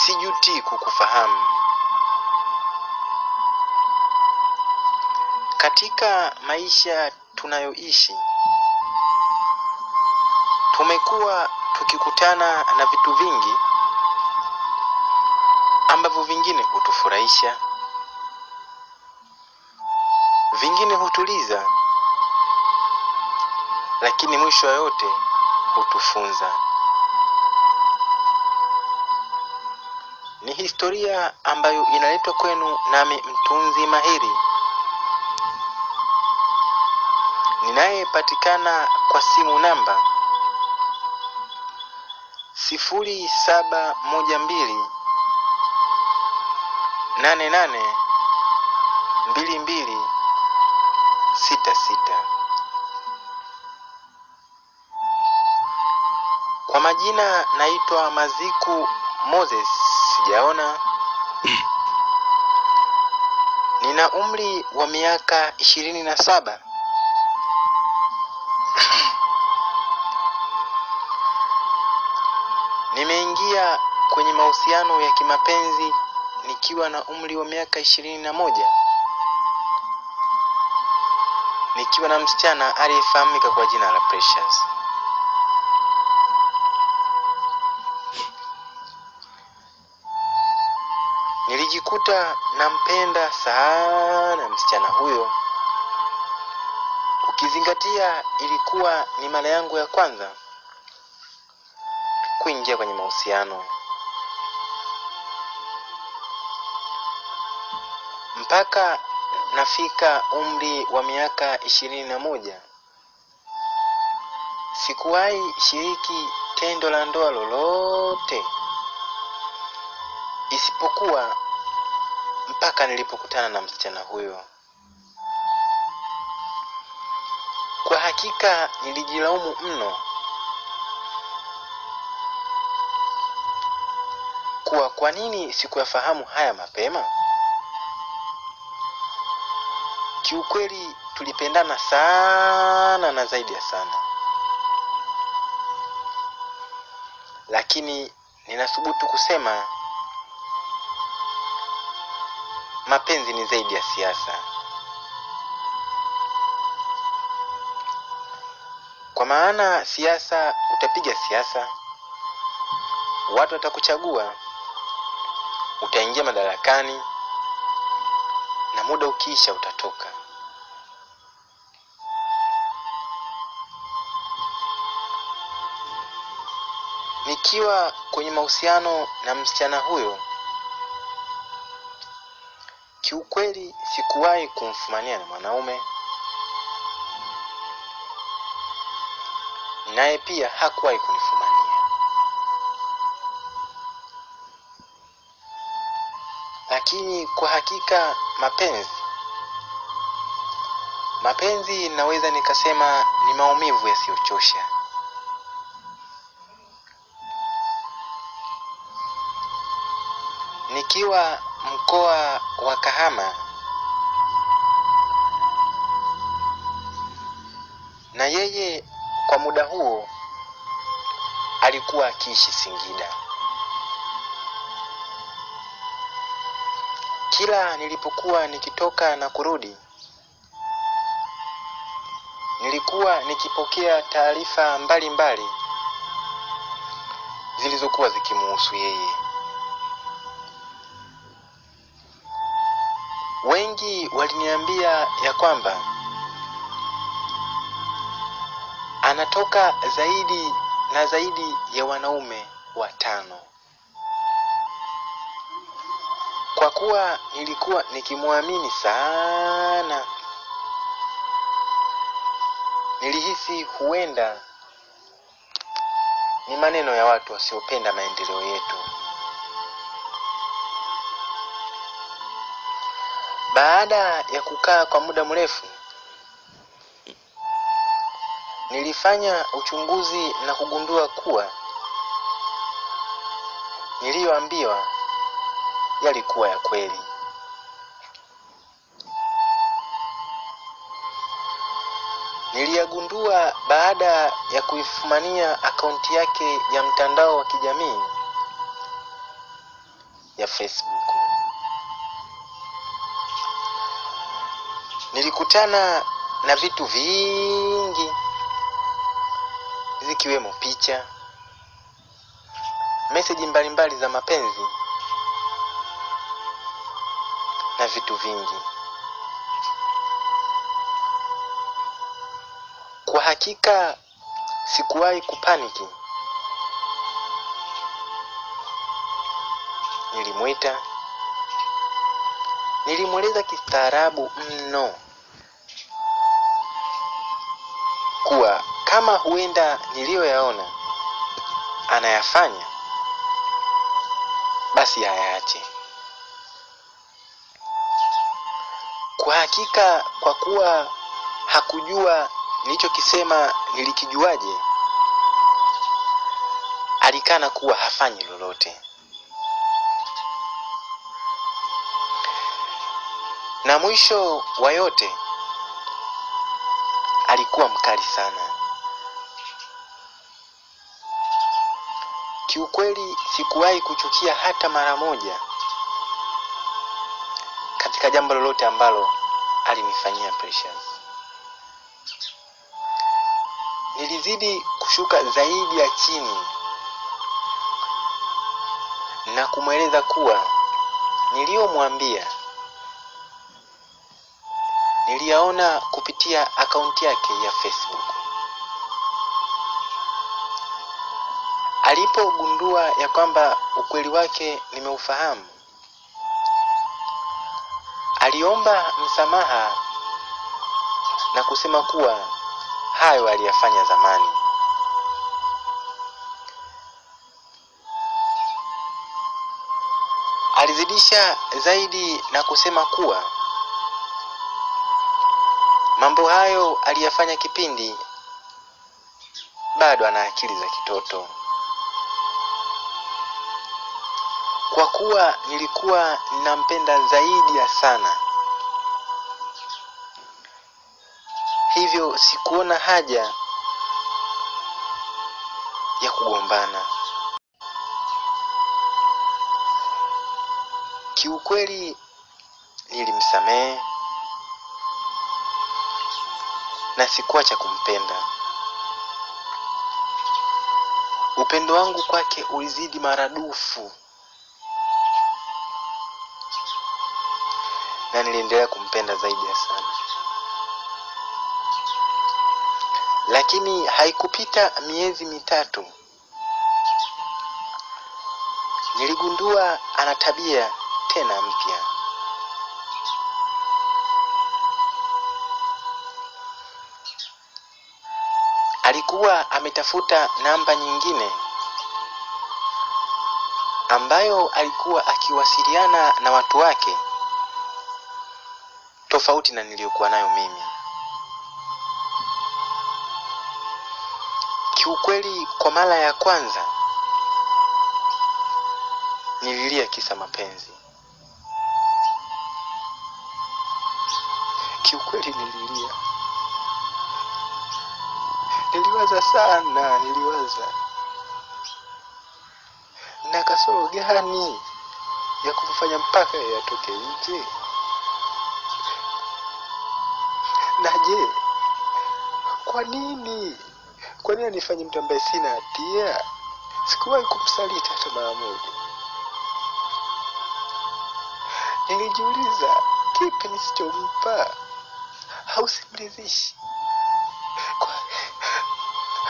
sijuti kukufahamu. Katika maisha tunayoishi, tumekuwa tukikutana na vitu vingi ambavyo vingine hutufurahisha, vingine hutuliza, lakini mwisho wa yote hutufunza. Ni historia ambayo inaletwa kwenu nami mtunzi mahiri, ninayepatikana kwa simu namba 0712882266. Kwa majina naitwa Maziku Moses Sijaona. Nina umri wa miaka 27. Nimeingia kwenye mahusiano ya kimapenzi nikiwa na umri wa miaka 21, nikiwa na msichana aliyefahamika kwa jina la Precious. Nilijikuta nampenda sana msichana huyo, ukizingatia ilikuwa ni mara yangu ya kwanza kuingia kwenye mahusiano. Mpaka nafika umri wa miaka 21 sikuwahi shiriki tendo la ndoa lolote, isipokuwa mpaka nilipokutana na msichana huyo. Kwa hakika nilijilaumu mno kuwa kwa nini sikuyafahamu haya mapema. Kiukweli tulipendana sana na zaidi ya sana, lakini ninathubutu kusema mapenzi ni zaidi ya siasa. Kwa maana siasa, utapiga siasa, watu watakuchagua, utaingia madarakani, na muda ukiisha utatoka. Nikiwa kwenye mahusiano na msichana huyo, kiukweli sikuwahi kumfumania na mwanaume, naye pia hakuwahi kunifumania. Lakini kwa hakika mapenzi naweza nikasema ni maumivu yasiyochosha. Nikiwa mkoa wa Kahama na yeye kwa muda huo alikuwa akiishi Singida. Kila nilipokuwa nikitoka na kurudi, nilikuwa nikipokea taarifa mbalimbali zilizokuwa zikimuhusu yeye. Wengi waliniambia ya kwamba anatoka zaidi na zaidi ya wanaume 5. Kwa kuwa nilikuwa nikimwamini sana, nilihisi huenda ni maneno ya watu wasiopenda maendeleo yetu. Baada ya kukaa kwa muda mrefu, nilifanya uchunguzi na kugundua kuwa niliyoambiwa yalikuwa ya kweli. Niliyagundua baada ya kuifumania akaunti yake ya mtandao wa kijamii ya Facebook. Nilikutana na vitu vingi zikiwemo picha, message mbalimbali za mapenzi na vitu vingi. Kwa hakika sikuwahi kupaniki. Nilimwita, nilimweleza kistaarabu mno kuwa kama huenda niliyoyaona anayafanya, basi hayaache. Kwa hakika, kwa kuwa hakujua nilichokisema nilikijuaje, alikana kuwa hafanyi lolote. Na mwisho wa yote alikuwa mkali sana. Kiukweli sikuwahi kuchukia hata mara moja katika jambo lolote ambalo alinifanyia Precious. Nilizidi kushuka zaidi ya chini na kumweleza kuwa niliyomwambia niliyaona kupitia akaunti yake ya Facebook. Alipogundua ya kwamba ukweli wake nimeufahamu, aliomba msamaha na kusema kuwa hayo aliyafanya zamani. Alizidisha zaidi na kusema kuwa mambo hayo aliyafanya kipindi bado ana akili za kitoto. Kwa kuwa nilikuwa ninampenda zaidi ya sana, hivyo sikuona haja ya kugombana. Kiukweli nilimsamehe na sikuacha kumpenda. Upendo wangu kwake ulizidi maradufu na niliendelea kumpenda zaidi ya sana. Lakini haikupita miezi mitatu, niligundua ana tabia tena mpya. Alikuwa ametafuta namba nyingine ambayo alikuwa akiwasiliana na watu wake tofauti na niliyokuwa nayo mimi. Kiukweli kwa mara ya kwanza nililia kisa mapenzi. Kiukweli nililia. Niliwaza sana, niliwaza na kasoro gani ya kumfanya mpaka yatoke nje. Na je, kwa nini anifanye mtu ambaye sina hatia? Sikuwahi kumsaliti hata mara moja. Nilijiuliza kipi nisichompa hausimridhishi.